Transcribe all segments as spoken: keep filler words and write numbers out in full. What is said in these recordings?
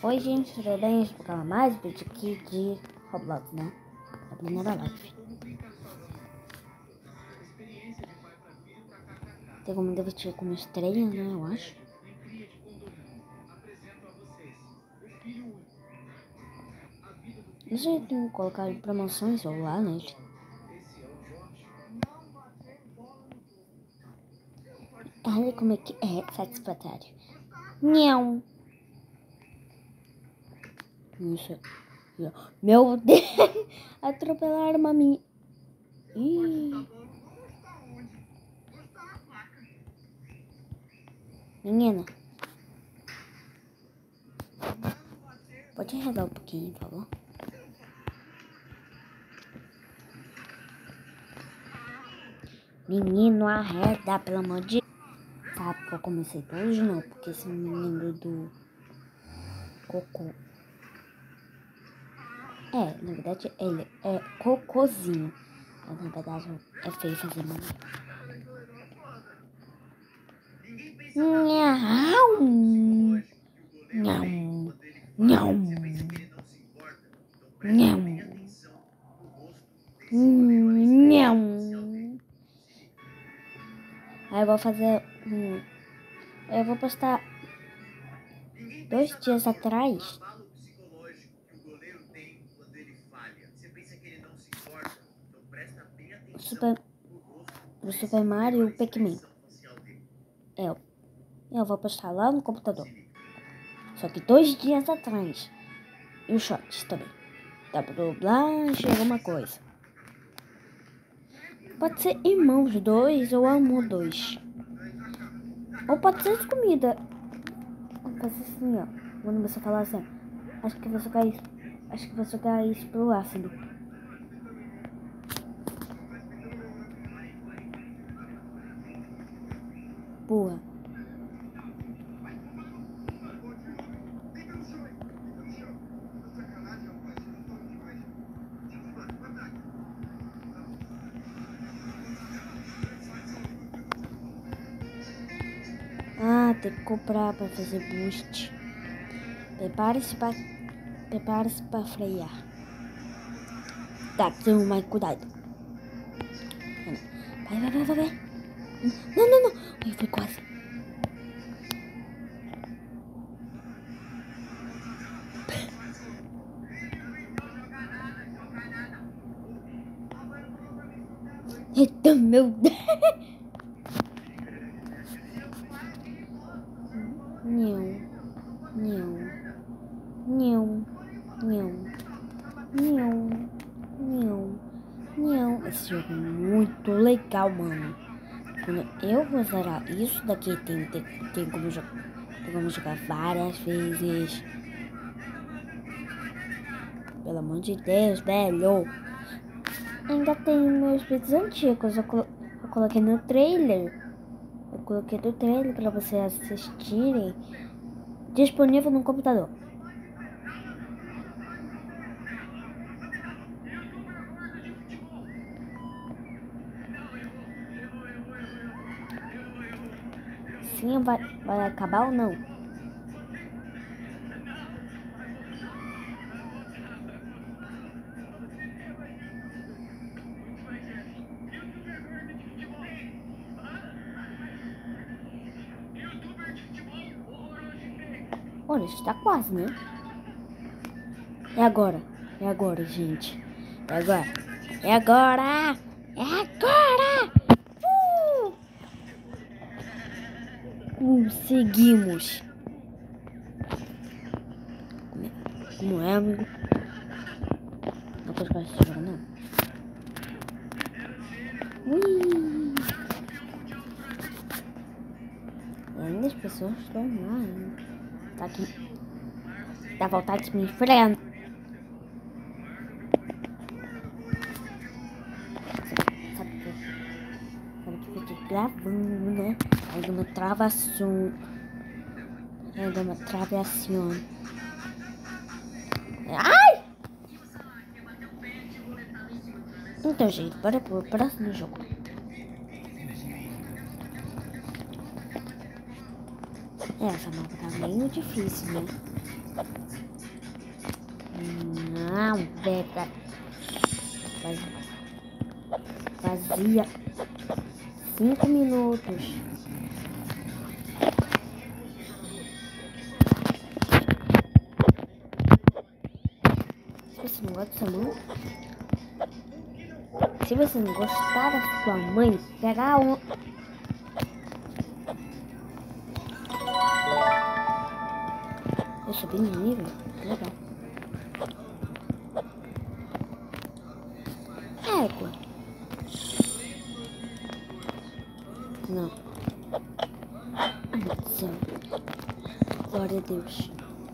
Oi gente, tudo bem? Vou colocar mais vídeo aqui de Roblox, né? A primeira live. Tem como divertir como estreia, né? Eu acho. Não sei se tem que colocar promoções ou lá nele. Olha como é que é satisfatório. Não. Isso. Meu Deus! Atropelaram uma minha. Ih. Menina. Pode arredar um pouquinho, por favor? Menino, arreda, pelo amor de Deus. Sabe porque eu comecei tudo de novo? Porque esse menino do cocô. É, na verdade ele é cocôzinho. Mas na verdade é feio fazer mamãe. Nham. Nham. Nham. Nham. Nham. Aí eu vou fazer. Hum, eu vou postar dois dias atrás. Super, o Super Mario e o Pac-Man. Eu, eu vou postar lá no computador. Só que dois dias atrás. E os shorts também. Dá pra dublagem, alguma coisa. Pode ser irmãos dois ou amor dois. Ou pode ser de comida. Pode ser assim, ó. Quando você falar assim, acho que você quer isso. Acho que você quer isso pro ácido. Boa. Ah, tem que comprar pra fazer boost. Prepare-se pra... Prepare-se pra frear. Tá, tem mais cuidado. Vai, vai, vai, vai, vai. Não, não, não. Ai, foi quase. Eita, meu Deus. Não. Não. Não. Não. Não. Não. Não. Esse jogo é muito legal, mano. Quando eu vou zerar isso daqui, tem, tem, tem, como, jogar, tem como jogar várias vezes. Pelo amor de Deus, velho. Ainda tem meus vídeos antigos. Eu, colo eu coloquei no trailer. Eu coloquei no trailer pra vocês assistirem. Disponível no computador. Sim, vai, vai acabar ou não? Olha, está quase, né? É agora. É agora, gente. É agora. É agora. É agora. Uh! Conseguimos. Como é, amigo? Não pode ficar esse jogo, não. Ui. E ainda as pessoas estão lá, hein? Tá aqui. Dá vontade de me enfrentar. Sabe que sabe que eu fiquei gravando, né? Aí deu uma travação. Aí deu uma travação. Ai! Então, gente, bora pro próximo jogo. Essa mapa tá meio difícil, né? Não, beta. Fazia cinco minutos. Se você não gosta da sua mãe, se você não gostar da sua mãe, pega um. Eu subi no nível? Legal. Égua. Não. Ai, meu Deus do céu. Glória a Deus.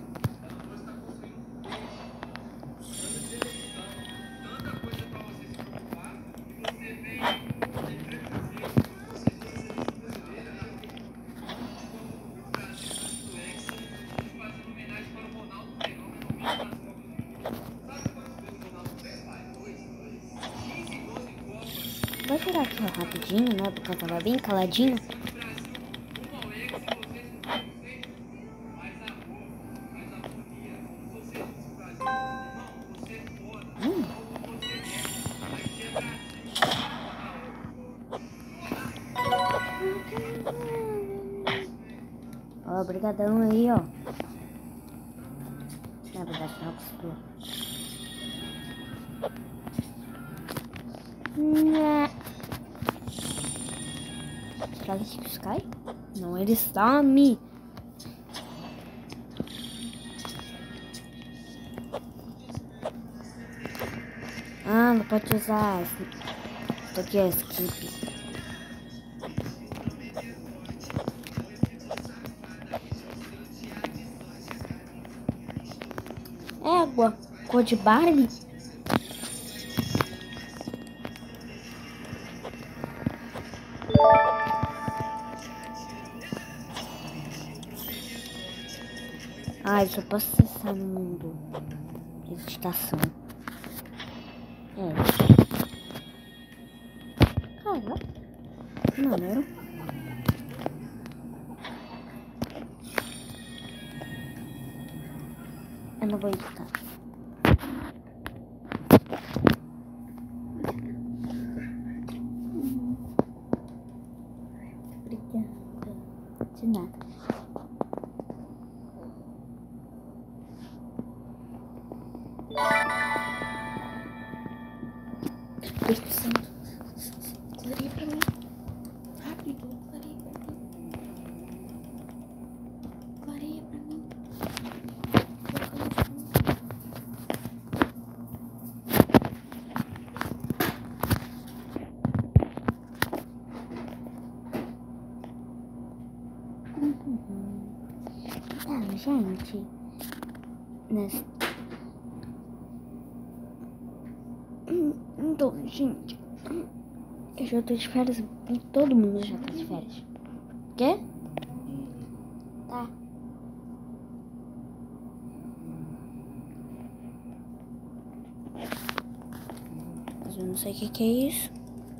Vou tirar aqui rapidinho, né? Porque eu tava bem caladinho. Hum. Ó, brigadão aí, ó. Na verdade, não custou. Né. Será que esse Sky? Não, ele some. Ah, não pode usar. Isso aqui é skip. Égua, cor de Barbie. Ah, eu só posso acessar no mundo de estação. É. Cara, maneiro. Eu não vou editar. Obrigada. De nada. Espírito Santo, clareia pra mim. Rápido, clareia pra mim. Clareia pra mim. Uhum. Então, gente, nessa... Então, gente, eu já tô de férias, todo mundo já tá de férias. Quê? Tá. Mas eu não sei o que que é isso.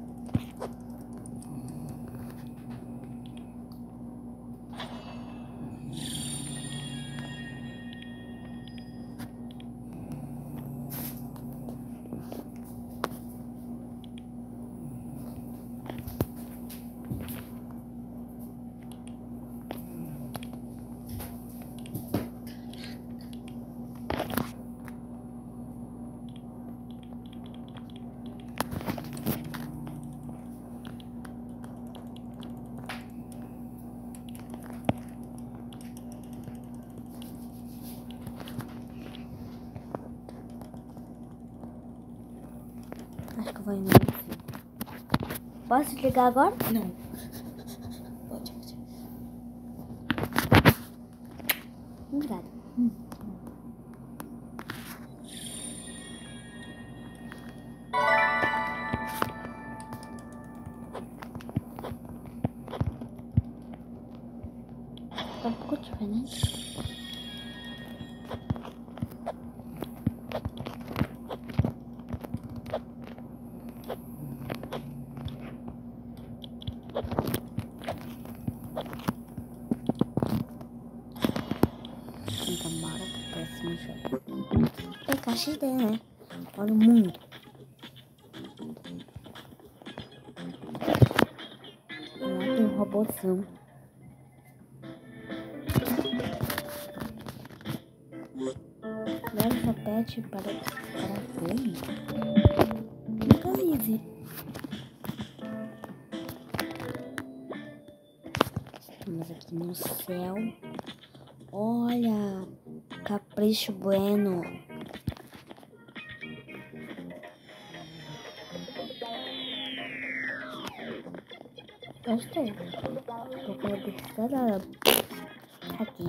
Acho que eu vou ir no assim. Posso ligar agora? Não. Pode, pode. Obrigada. Hum. Tá um pouco diferente. Então bora pro próximo jogo. É caixa de ideia, né? Olha o mundo. Lá tem um robôzão. Leva essa pet para, para fome. Localize. Estamos aqui no céu. Olha, Capricho Bueno. Gostei. Vou colocar aqui.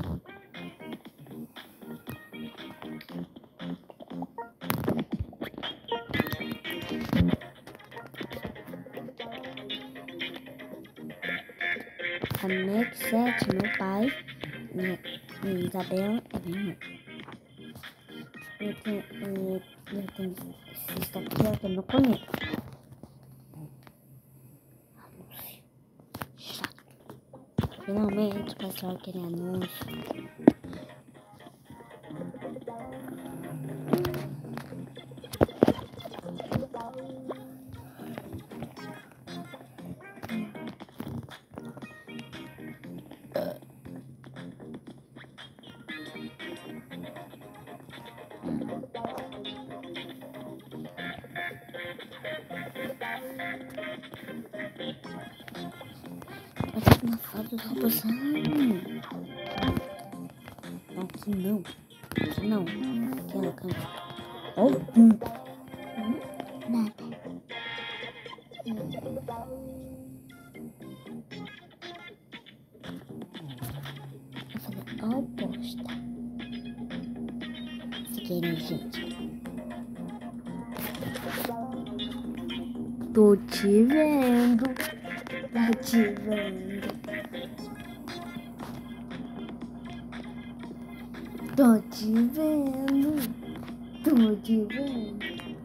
A Mac sete, meu pai, e, e Isabela é minha mãe. Eu tenho, eu, eu tenho esse estagiário que eu não conheço. Chato. Finalmente o pessoal queria anúncio. Aqui na foto do robôzão. Aqui não. Aqui não. Aqui é no canto. Oh, hum. Nada. Vou fazer a oposta. Se querem, gente. Tô te vendo. Tô te vendo. Tô te vendo. Tô te vendo.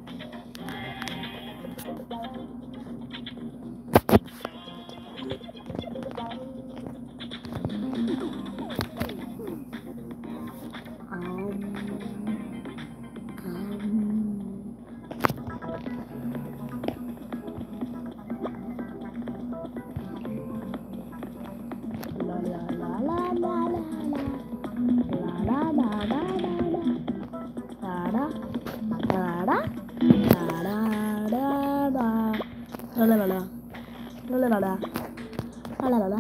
La la la la la la la la la la la la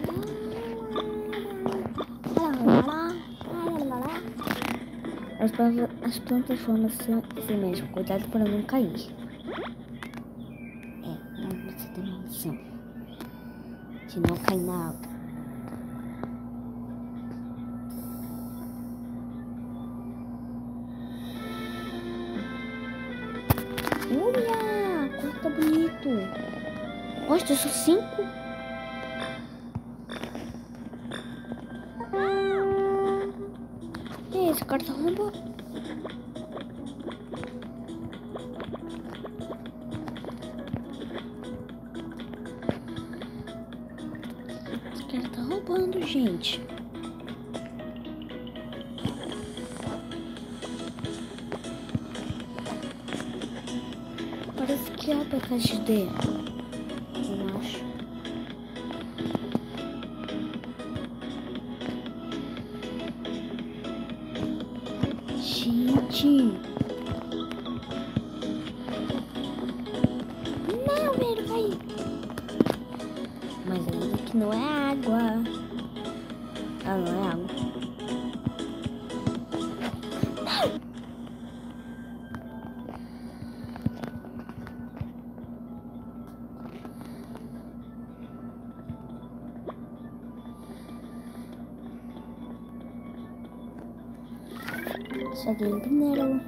as plantas, as plantas formam assim, assim mesmo, cuidado para não cair. É, não você tem uma noção. Se não cair na água. Olha, quanto tá bonito. Nossa, só cinco. E esse cara tá roubando. Esse cara tá roubando, gente. Parece que é o P K X D. Eu acho. Gente. Não, velho, vai. Mas ainda que não é água. Ah, não é água. Não. Cheguei primeiro.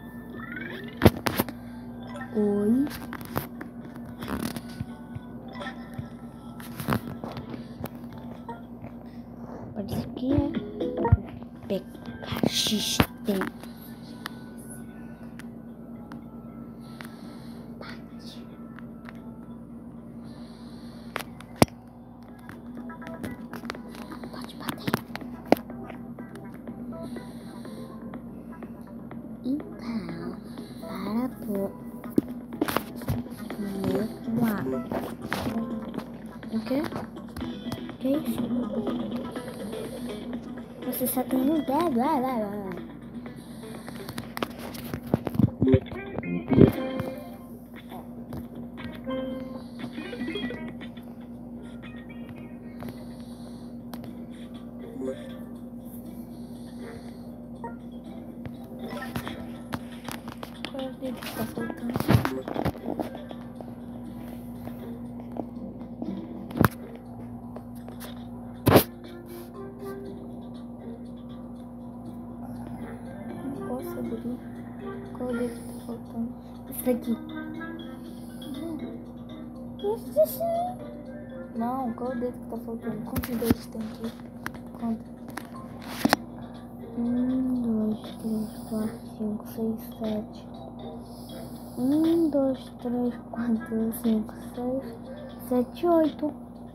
Oi. Parece que é P K X D. Pode bater. Então, para por levar. O quê? O que é isso? Você só tem um pé, blá blá blá. Qual é o dedo que tá faltando? Não posso abrir. Qual é o dedo que tá faltando? Esse daqui. Esse sim. Não, qual é o dedo que tá faltando? Quantos dedos tem aqui? Conta. Um, dois, três, quatro, cinco, seis, sete. Um, dois, três, quatro, cinco, seis, sete, oito.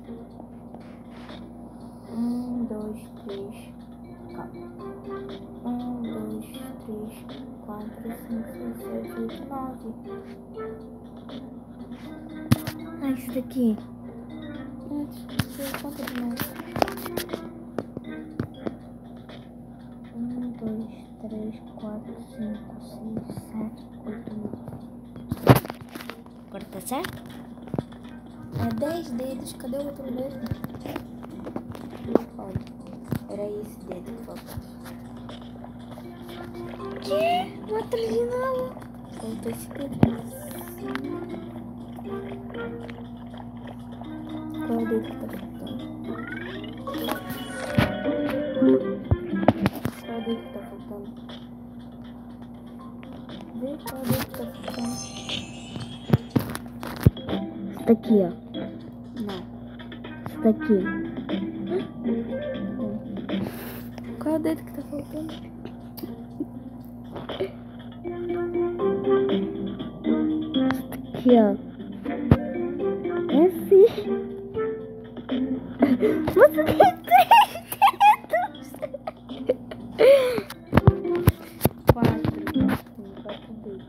Um, dois, três, quatro. Um, dois, três, quatro, cinco, seis, sete, oito, nove. Ah, isso daqui. Conta de novo. Um, dois, três, quatro, cinco, seis, sete, oito, nove. Agora tá certo? É dez dedos. Cadê o outro dedo? Olha, era esse dedo que faltava. Que? Mostra de novo. Faltou esse dedo. Qual é o dedo que tá faltando? Qual é o dedo que tá faltando? Vê qual é o dedo que tá faltando. Isso daqui, ó. Não. Isso daqui. Qual é o dedo que tá faltando? Aqui, ó. Esse. Você tem três dedos. Quatro. Tem quatro dedos.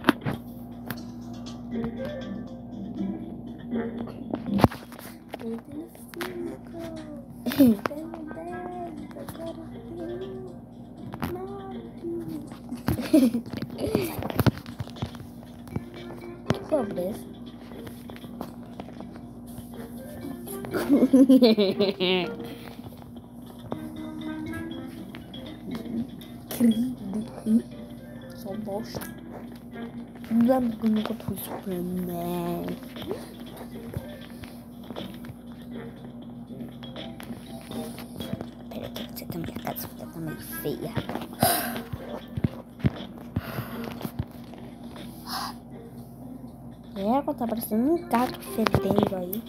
Eu tenho cinco. Tenho dez. Agora tenho nove. Que pobreza. Só bosta. Não, porque eu nunca fui Superman. Pera que você tá minha casa, porque tá meio feia. É, tá parecendo um gato fedendo aí.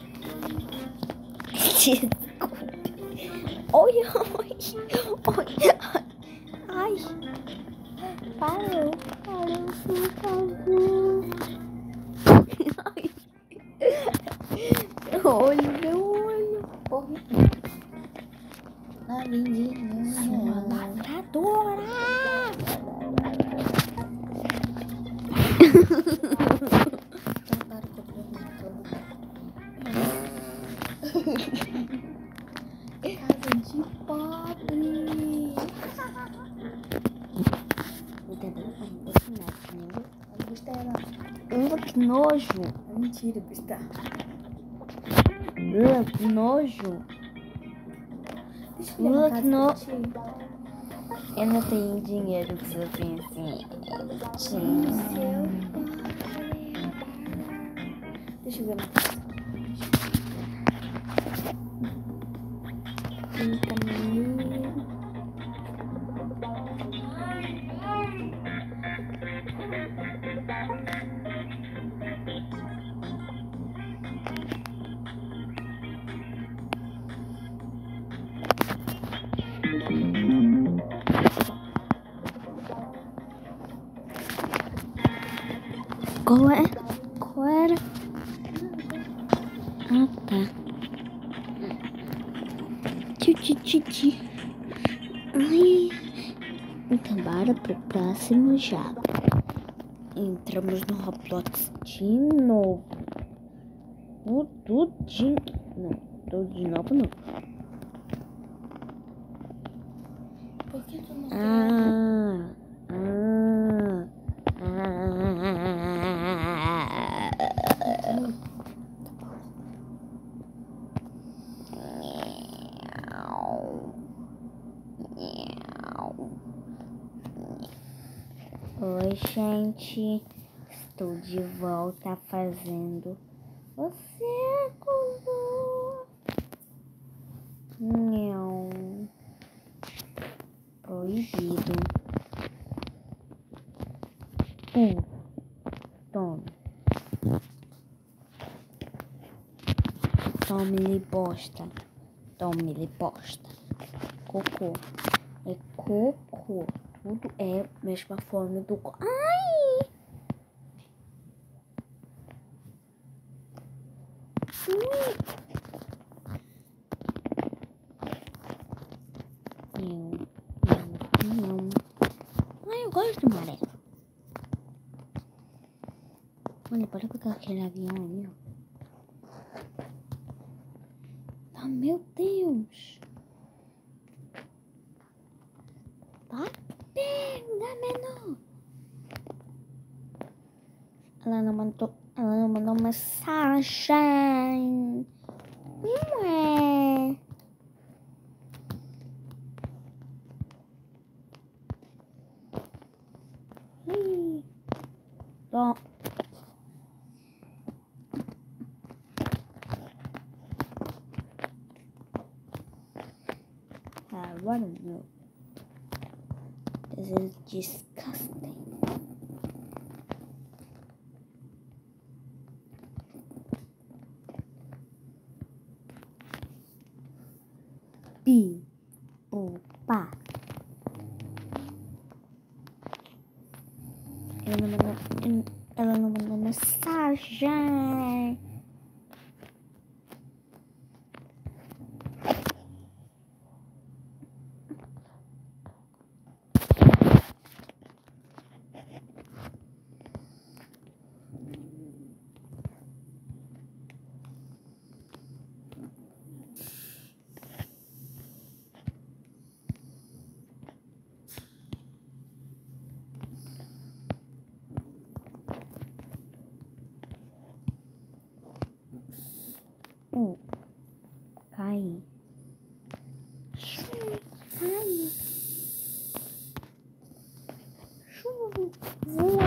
Desculpe. Oi, oi, oi, ai, parou, parou, por favor. Ai. Olho, meu olho. Porra. Ah, lindinho. Sua lavradora. Então para que eu vou Casa de pobre. A Busta é lá. Que nojo. É mentira, Busta. Uh, que nojo. Deixa eu ver Uh, a que no... casa pra ti. Eu não tenho dinheiro que eu tenho assim. Seu pai. Deixa eu ver na casa. Tem caminho. Qual é? Qual era? Ah, tá. Tchi, tchi, tchi, tchi. Ai. Então. Bora pro próximo jogo. Entramos no Roblox de novo. Tudo de... Não, tudo de novo não. Por que tu não Ah, ah, ah. Oi, gente. Estou de volta fazendo. Você acordou? Não. Proibido. Um. Tome. Tome-lhe bosta. Tome-lhe bosta. Cocô. É cocô. Tudo é a mesma forma do... Ai! Ui! Não, não, não. Ai, eu gosto do amarelo. Olha, bora pegar aquele avião ali, ó. Ah, meu Deus. Tá pega, menor. Ela não mandou, ela não mandou mensagem. Não é. Ih. Bom. Agora não. This is disgusting. Pi, opa. Ela não mandou, ela não mandou mensagem. Uh, cai. Cai. Chuva. Voa.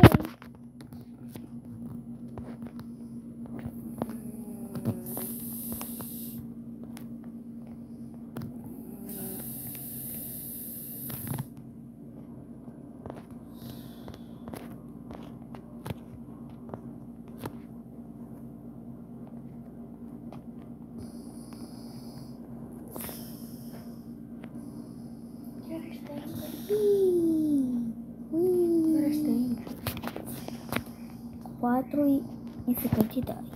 Quatro e cinquenta e dois.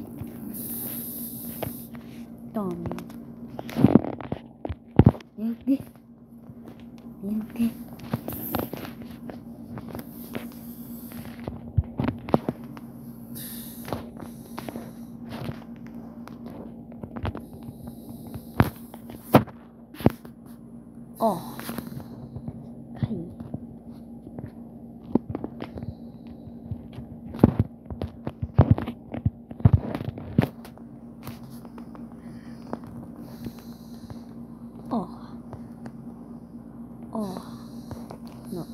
Tome. Meu Deus. Meu Deus. Ó. Oh. Cai. Ó. Oh. Ó. Oh. Não.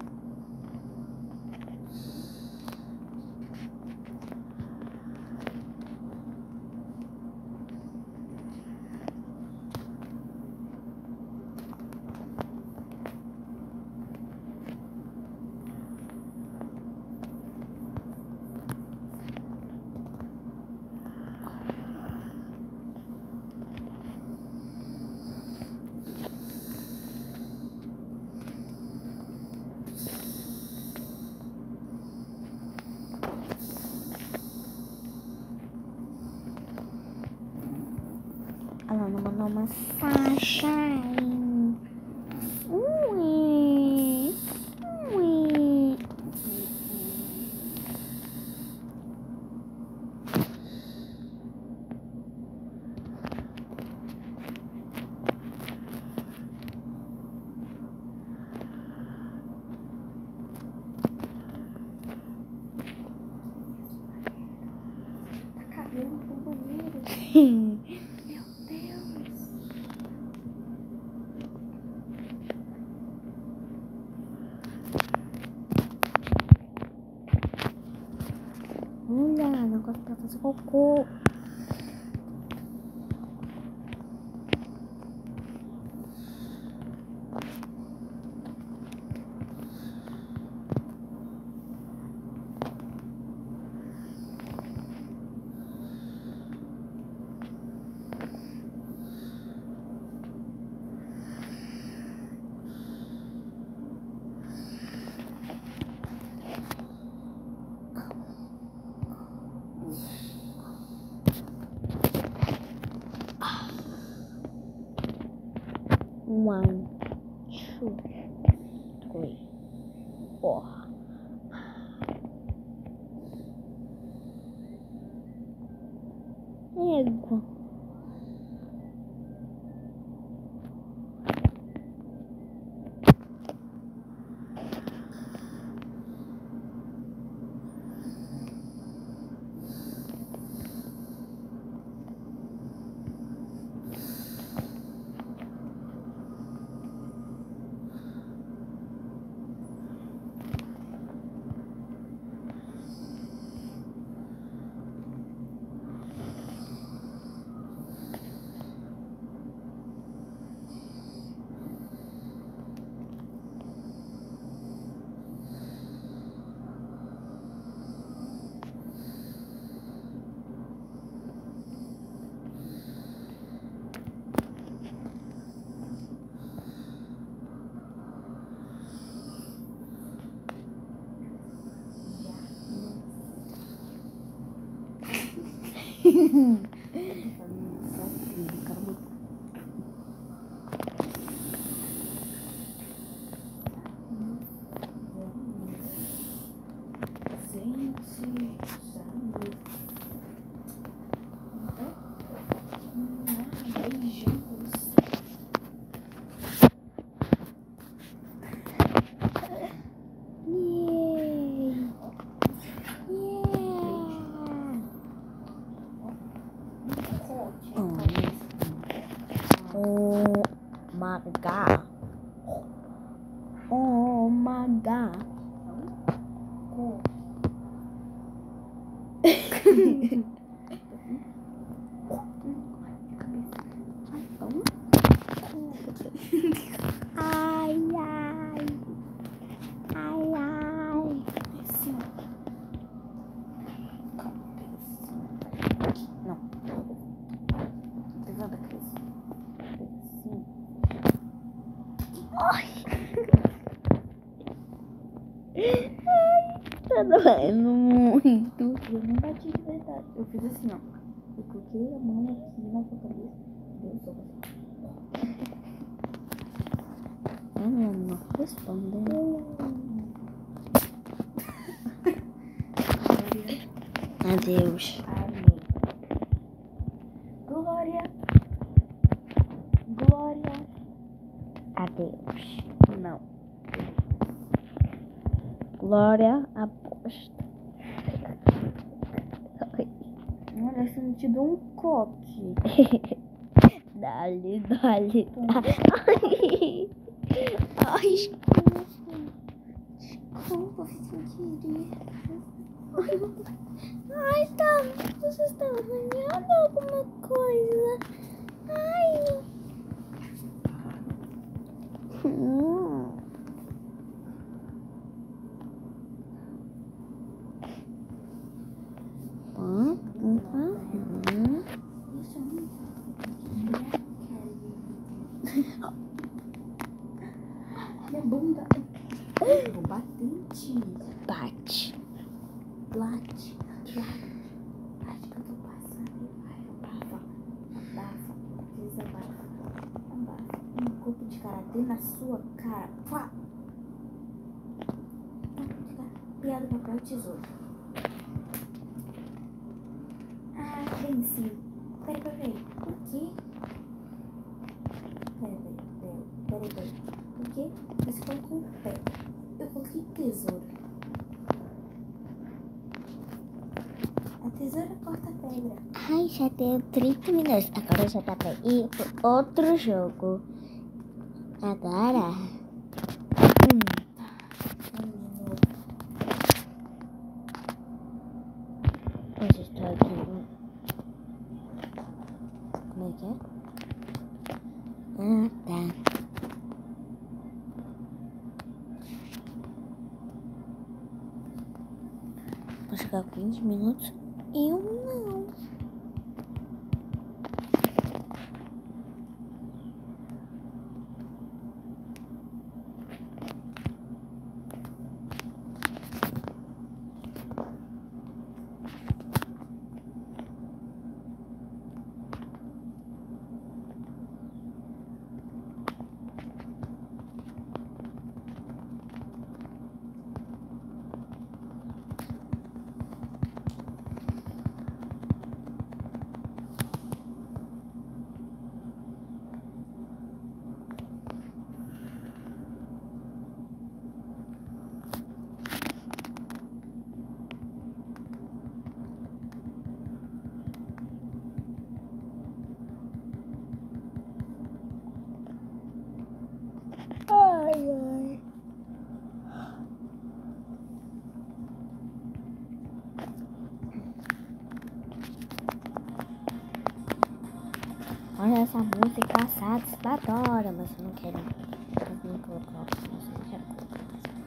Ela não mandou mensagem. Ui. Meu Deus. Olha, negócio pra fazer cocô. One, two, three, four. Égua. Oh my god. Oh my god. Ai, ai. Ai, ai. Não. Levanta a cabeça. Sim. Ai. Ai, tá doendo muito. Eu não bati de verdade. Eu fiz assim, ó. Eu coloquei a mão aqui na sua cabeça. Deu só você. Ah, não, não respondendo. Adeus. Amém. Glória. Glória. Adeus. Não. Glória aposta. Olha, se eu não te dou um coque. Dale, dale. Ai, ai, desculpa. Desculpa, fiz sem querer. Ai, tá. Você está arranhando alguma coisa? Ai. Hum. Hum, hum, hum. Isso é muito. Minha bunda. Eu vou bater em ti. Bate. Late. Late. Acho que eu tô passando. Ai, abafa. Abafa. Desabafa. Abafa. Um golpe de karatê na sua cara. Pá. Piada, papel, tesoura. Ah, venci. Peraí, peraí. Por quê? Peraí, peraí, peraí, peraí. Por quê? Você colocou o pé. Eu coloquei tesoura. A tesoura corta a pele. Ai, já deu trinta minutos. Agora já dá pra ir pro outro jogo. Agora. Hum. Onde está aqui? Como é que é? Ah, tá. Vou chegar com vinte minutos. Eu não. Ai, ai. Olha essa música satisfatória, mas eu não quero. Eu não colocar isso já colocar.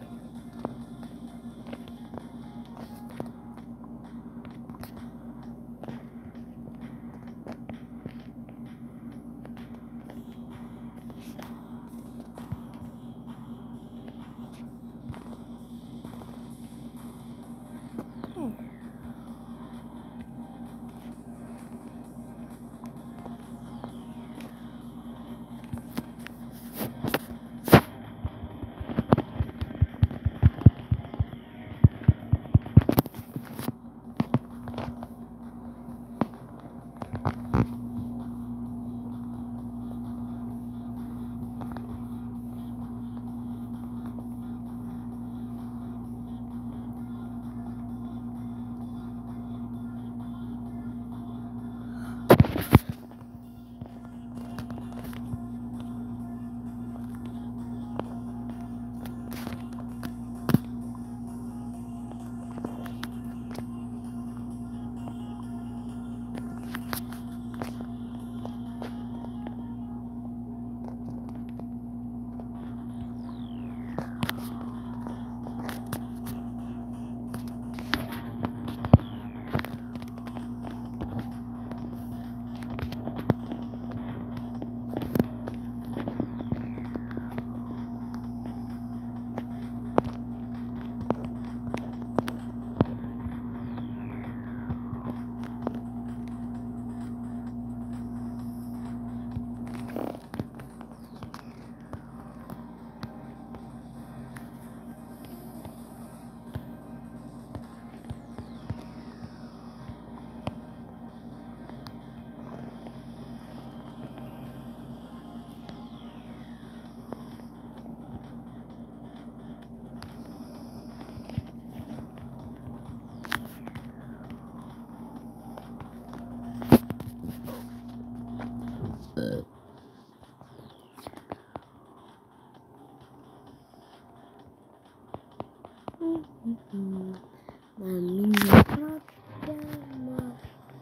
Na minha própria mão.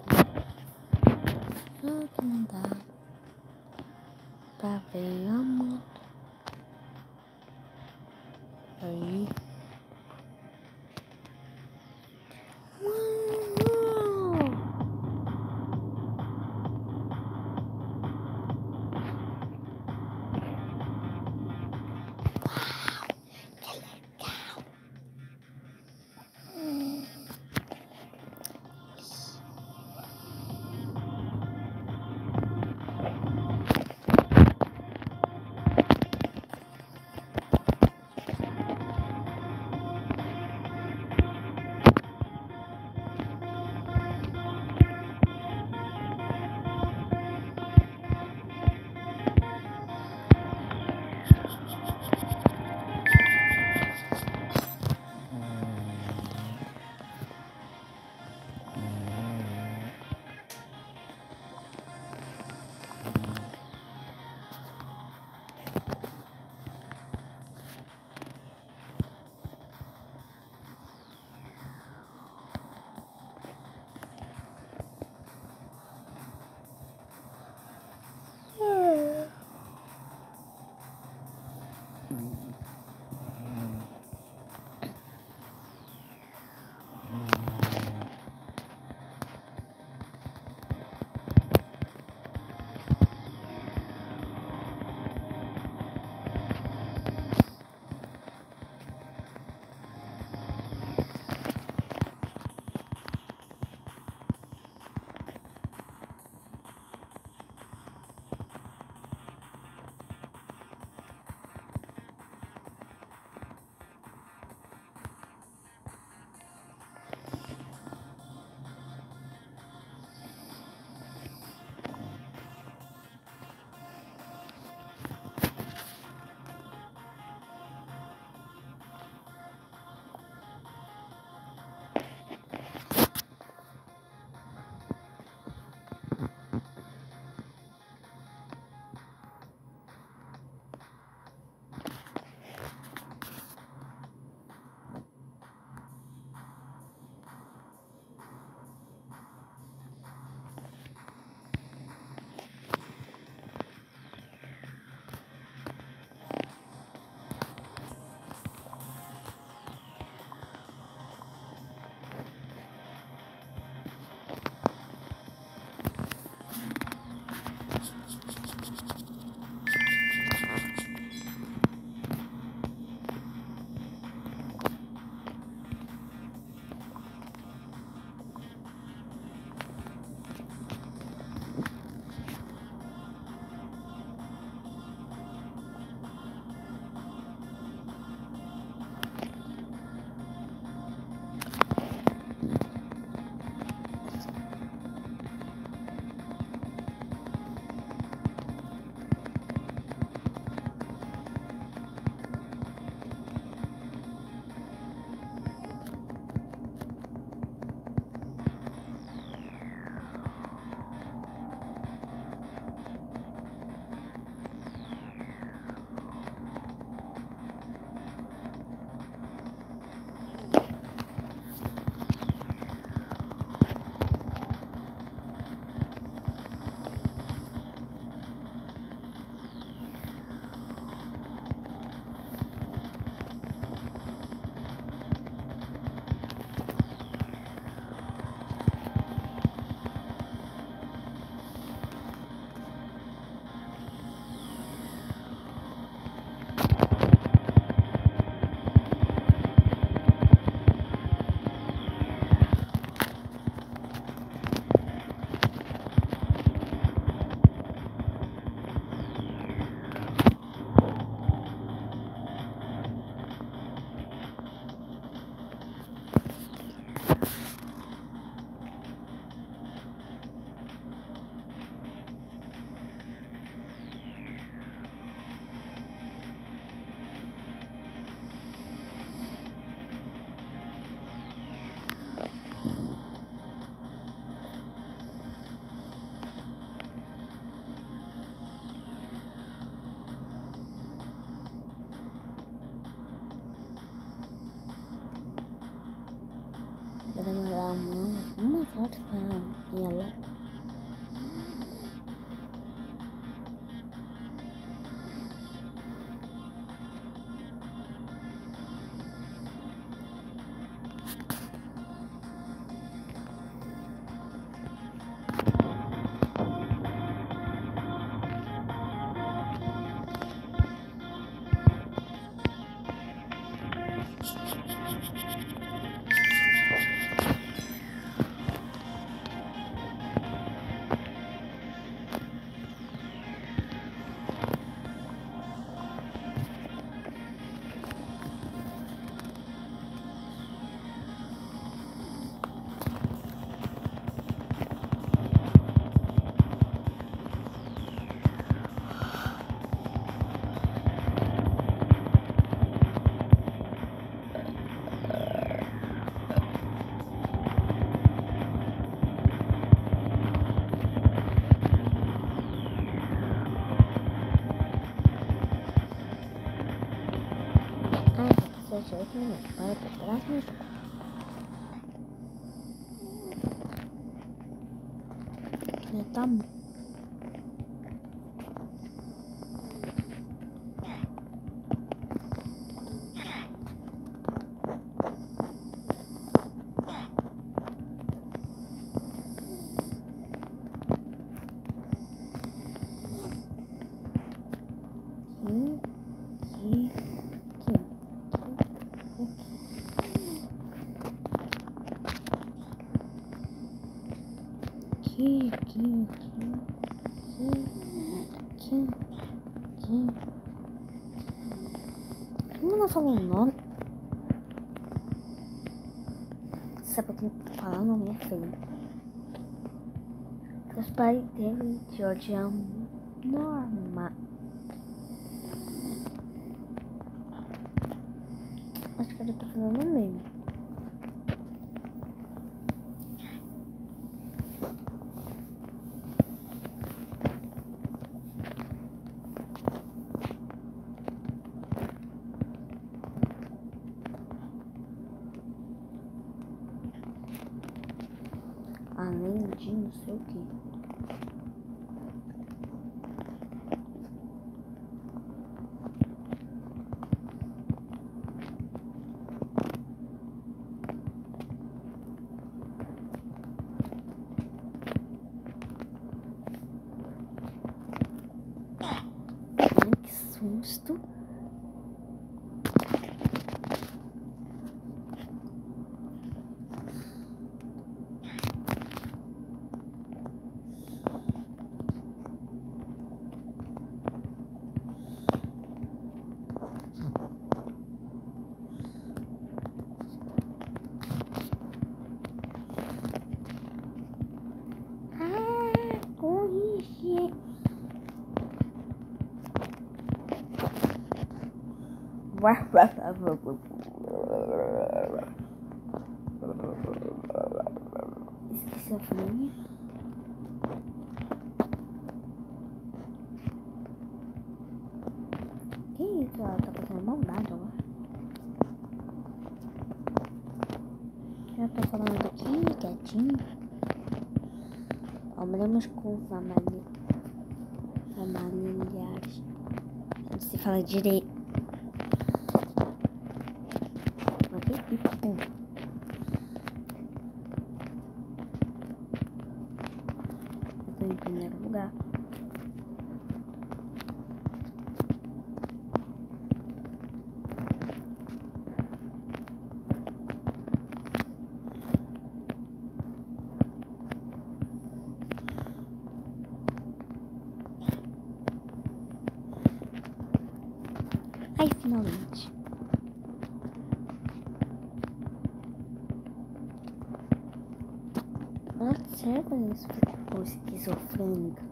Só que não dá pra ver a moto. Aí. vai demorar uma, uma hora pra ir lá. dezoito minutos. Para para o próximo jogo. Já tá bom. Aqui, aqui, aqui, aqui, aqui. Como não falou o nome? Sabe que falar o nome é feio. Os pais dele, George, é normal. Acho que ele tá falando mesmo. Além de não sei o que. Ai, que susto. Esqueci a folhinha. Que isso? Ela tá fazendo maldade agora. Já tô falando aqui, quietinho. Olhamos com família. Familiares. Não se fala direito. Eu tô em primeiro lugar. Ai, finalmente. Ela serve isso ficou esquizofrênica.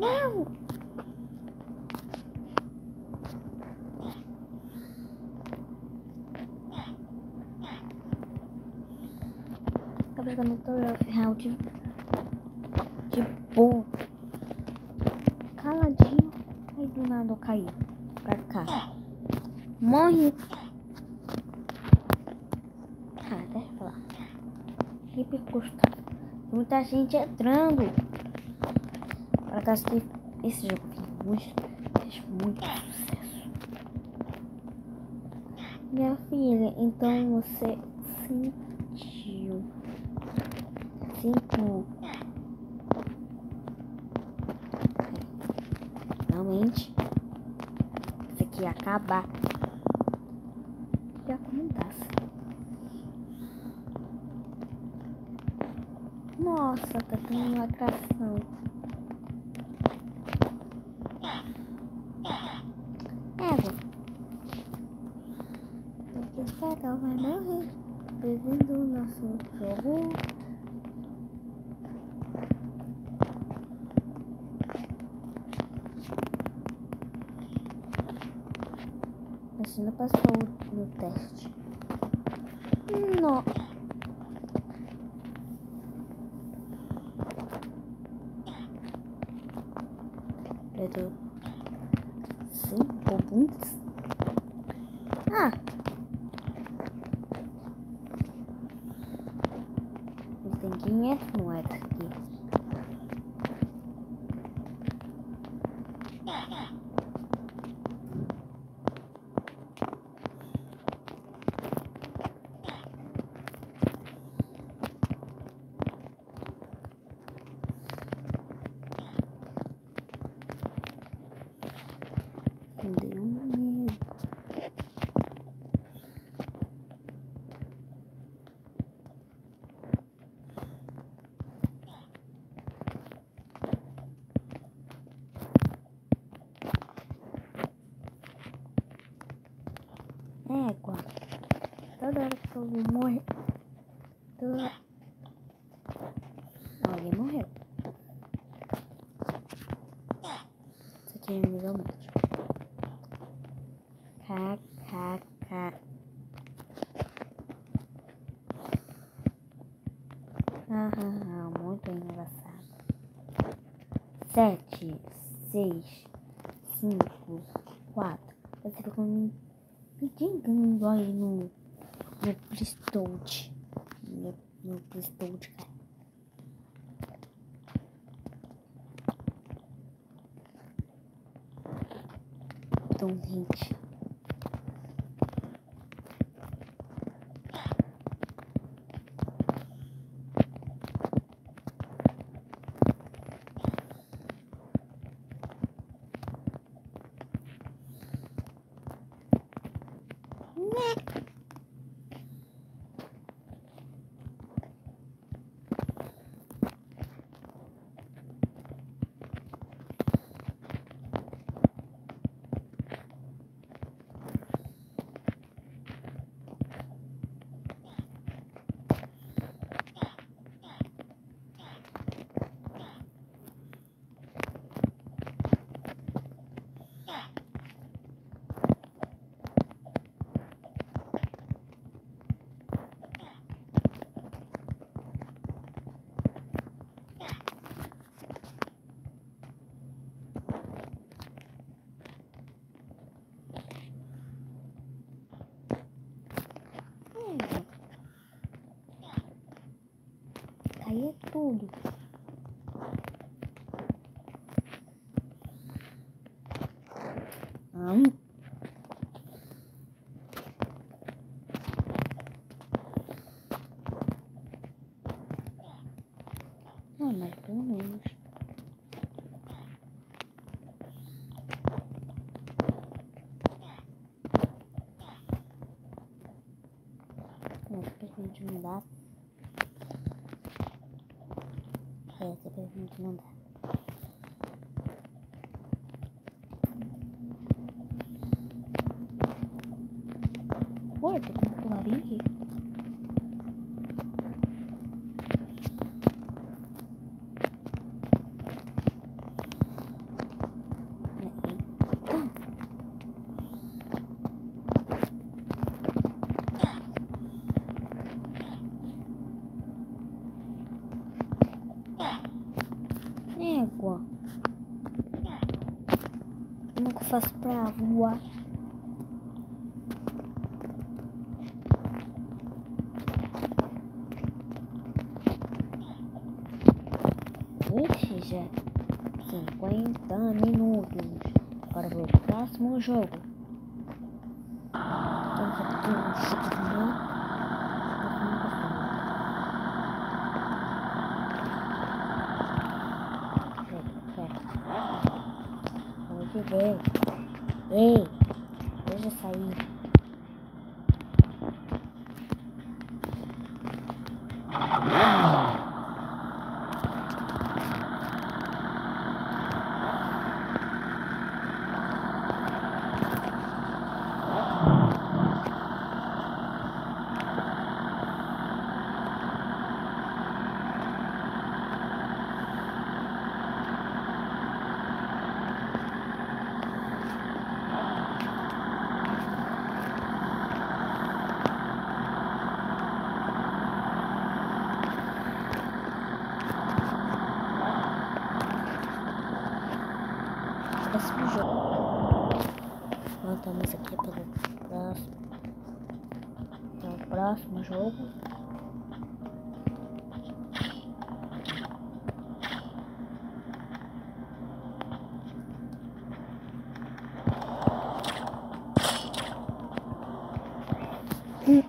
Não! Tá pegando o real de, de boa. Caladinho. Aí do nada eu caí pra cá. Morre. Ah, deixa eu falar. Que custa. Muita gente entrando. Para cá, esse jogo fez muito, fez muito sucesso. Minha filha, então você sentiu. Sinto. Realmente. Isso aqui ia acabar. Já começasse. Nossa, tá tendo uma atração. Égua. Esse cara vai morrer. Bem-vindo ao nosso jogo. Você não passou no teste. Não. Pedro. Cinco pontos. Ah. Tem quinhentas moedas aqui. Deu medo. Égua. Toda hora que eu vou morrer. Toda... Alguém morreu. Isso aqui é nível médio. K, K, K. Ah, ah, ah, muito engraçado. Sete, seis, cinco, quatro. Você ficou me pedindo aí no, no Pristold. No, no Pristold, cara. Então, gente. Aí é tudo. Hum. Ah, mas pelo menos. Mas permite não dá. Essa permite não dá. Pô, tem que pular bem aqui. faço pra voar? Ixi, já cinquenta minutos. Agora vou pro próximo jogo. Vamos aqui no jogo de novo. Ei, ei, deixa eu sair. Próximo jogo. Voltamos aqui pelo próximo, pelo próximo jogo. Hum.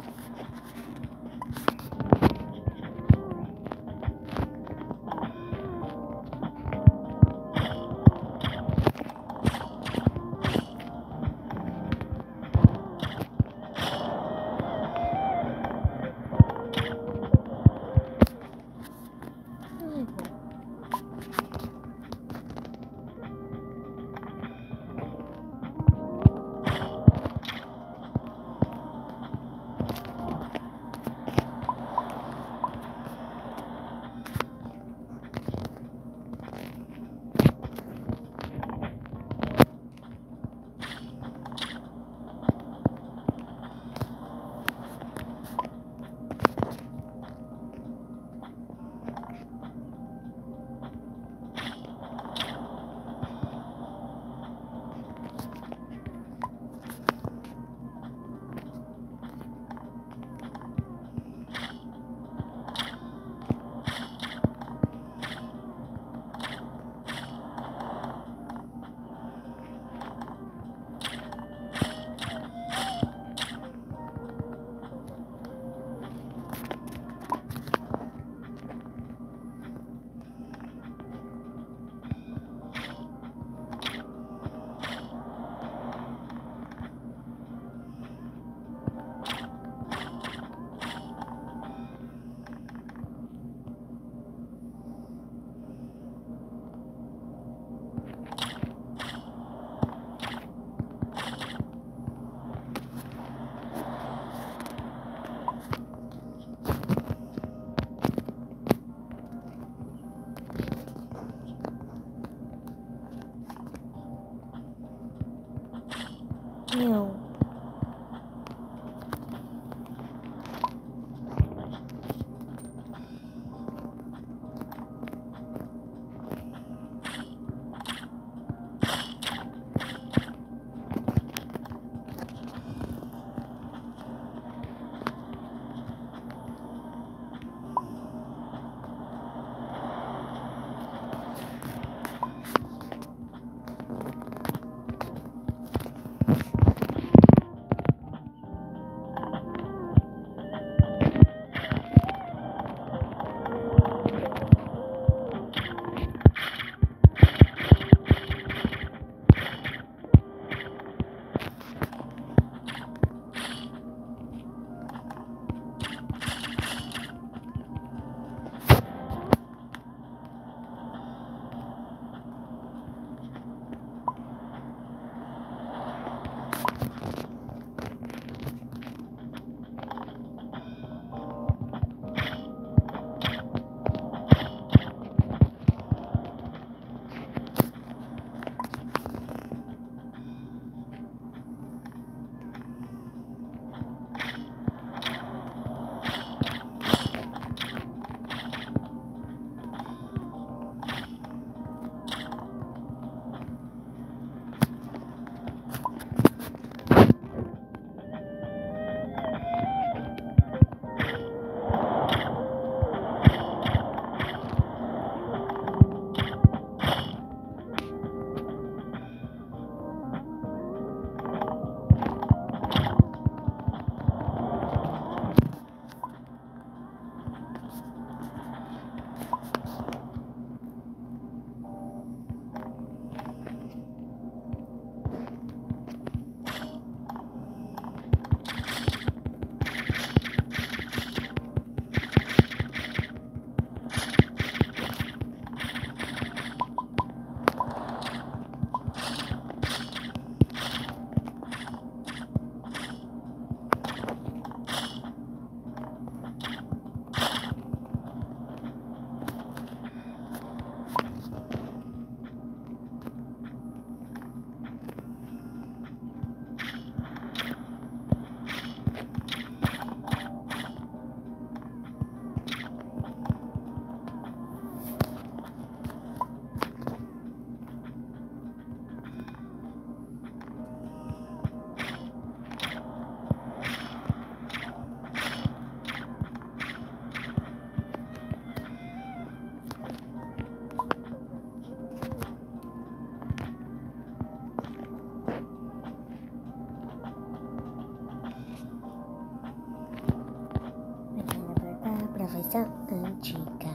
versão antiga.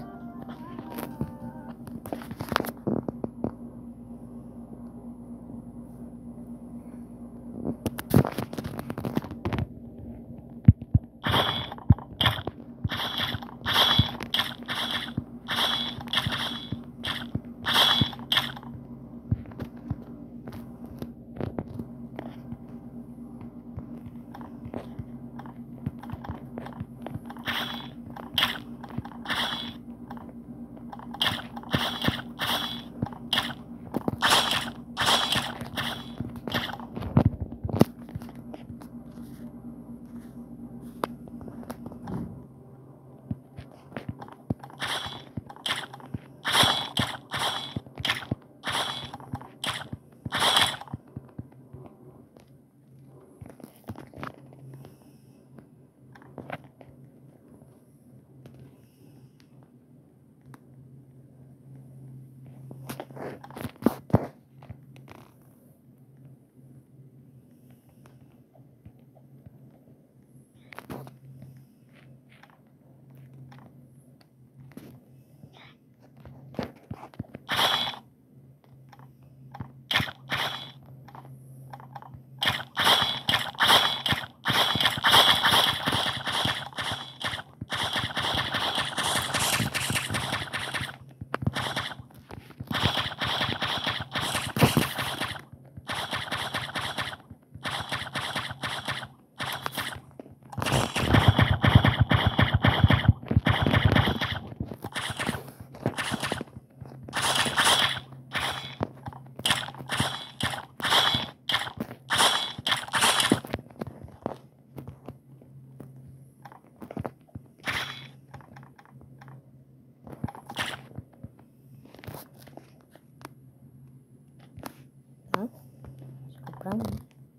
Pra mim.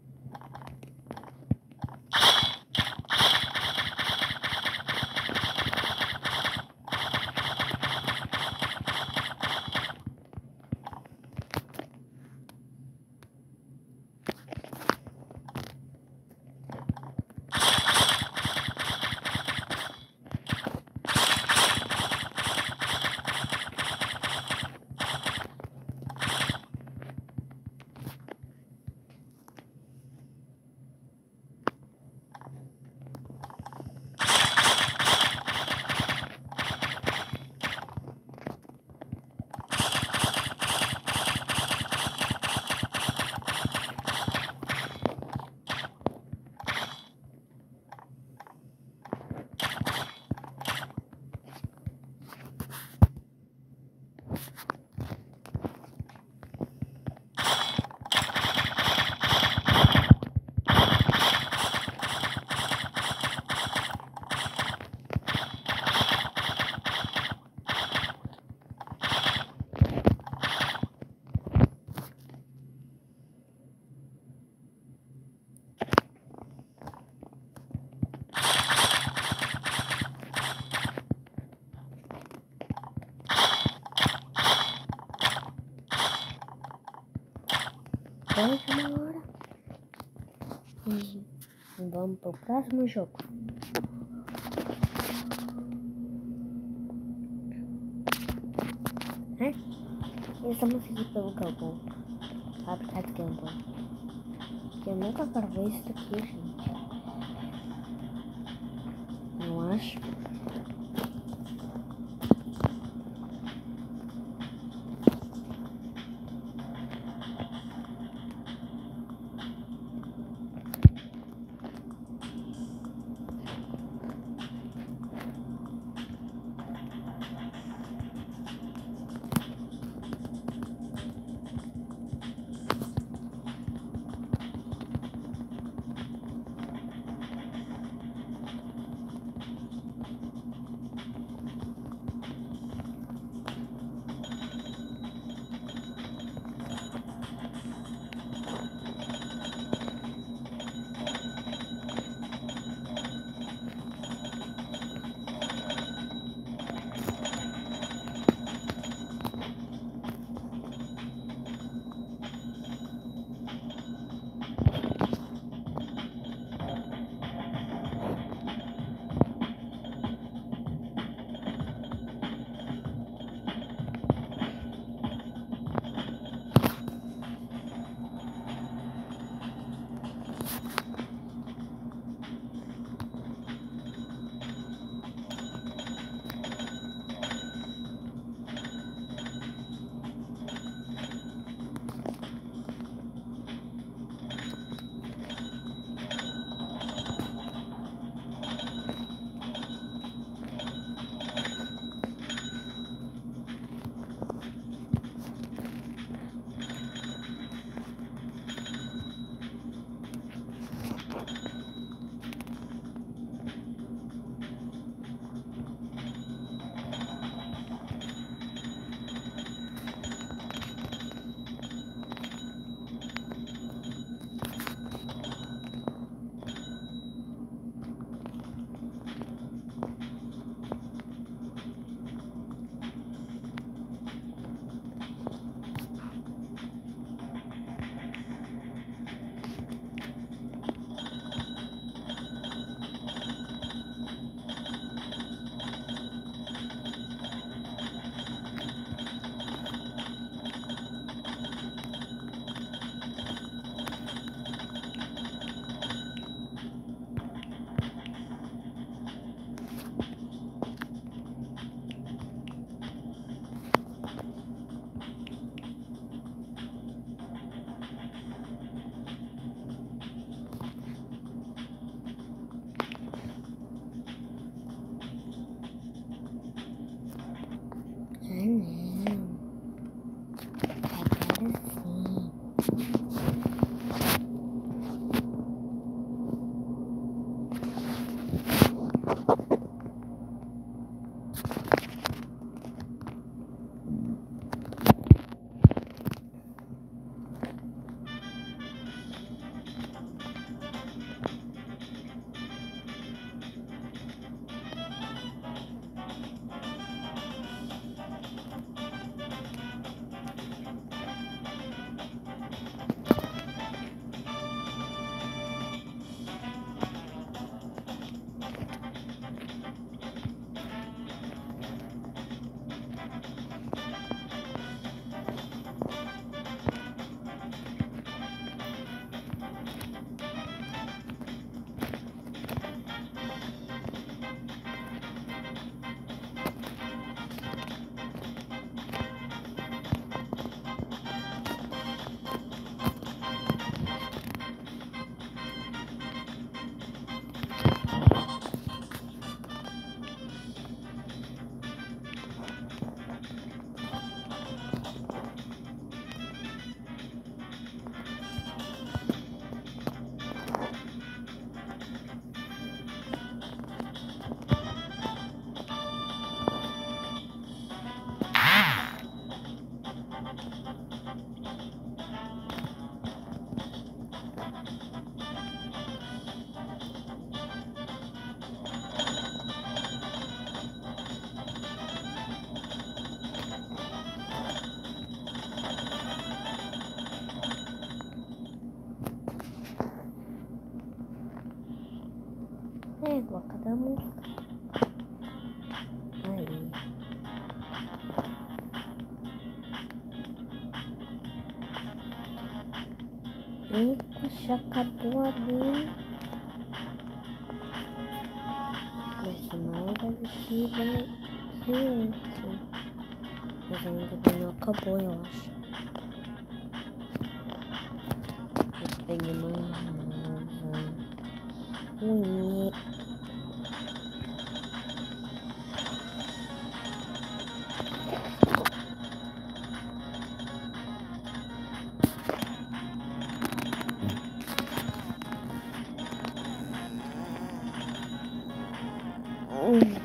Próxima hora. E vamos pro próximo jogo. É? Estamos aqui pelo Gamble. Fábrica de Gamble. Eu nunca gravei isso aqui, gente. Não acho. exemplo, a cada música. Aí. Eita, já acabou ali. Mas não deve ser bem ciente. Mas ainda não acabou, eu acho. Eu peguei uma nova. Ui. Ui.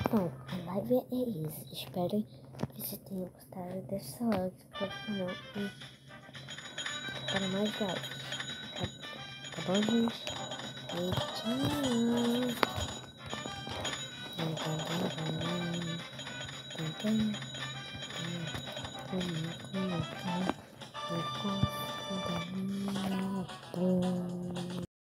Bom, a live é isso. Espero que você tenha gostado dessa live. Para canal e para mais lives. Tá, tá bom, gente? E tchau. Tum, tum, tum, tum, tum, tum, tum, tum, tum, tum, tum, tum, tum, tum, tum, tum.